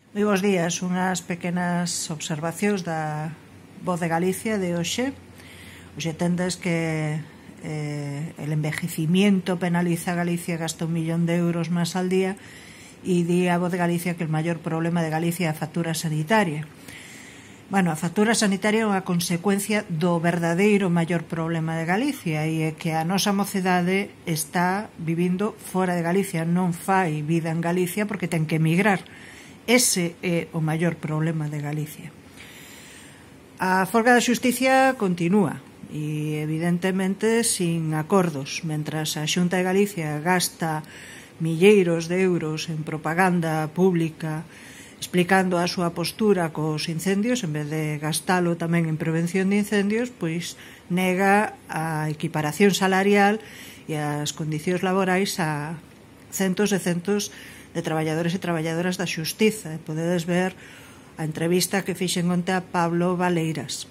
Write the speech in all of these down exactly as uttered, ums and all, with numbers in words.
Moi bons días, unhas pequenas observacións da Voz de Galicia de hoxe. Hoxe tendes que eh, el envejecimiento penaliza a Galicia, gasta un millón de euros máis al día, e di a Voz de Galicia que o maior problema de Galicia é a factura sanitaria. Bueno, a factura sanitaria é unha consecuencia do verdadeiro maior problema de Galicia, e é que a nosa mocedade está vivindo fora de Galicia, non fai vida en Galicia porque ten que emigrar. Ese é o maior problema de Galicia. A folga da xusticia continúa e evidentemente sin acordos. Mentras a Xunta de Galicia gasta milleiros de euros en propaganda pública explicando a súa postura cos incendios, en vez de gastalo tamén en prevención de incendios, pois nega a equiparación salarial e as condicións laborais a centos e centos de traballadores e traballadoras da xustiza. Podedes ver a entrevista que fixen onte a Pablo Valeiras.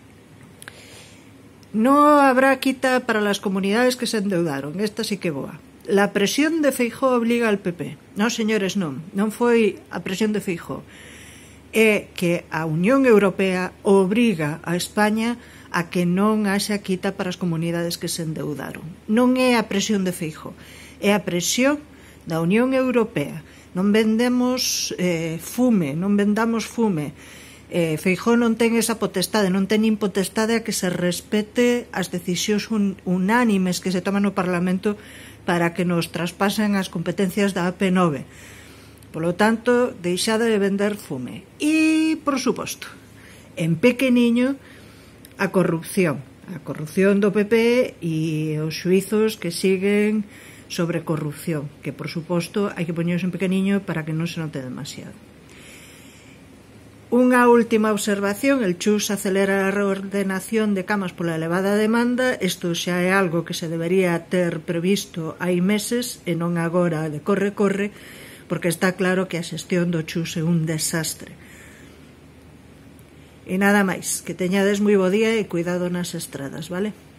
No habrá quita para las comunidades que se endeudaron. Esta sí que boa. La presión de Feijóo obliga al P P. Non, señores, non. Non foi a presión de Feijóo. É que a Unión Europea obriga a España a que non haxa quita para as comunidades que se endeudaron. Non é a presión de Feijóo. É a presión da Unión Europea. Non vendemos eh, fume, non vendamos fume. Eh, Feijóo non ten esa potestade, non ten nin potestade a que se respete as decisións un, unánimes que se toman no Parlamento para que nos traspasen as competencias da A P nove. Polo tanto, deixade de vender fume. E, por suposto, en pequeniño, a corrupción. A corrupción do P P e os xuizos que siguen sobre corrupción, que, por suposto, hai que poñerse en pequeniño para que non se note demasiado. Unha última observación: el Chus acelera a reordenación de camas pola elevada demanda. Isto xa é algo que se debería ter previsto hai meses e non agora de corre-corre, porque está claro que a xestión do Chus é un desastre. E nada máis, que teñades moi bo día e cuidado nas estradas, vale?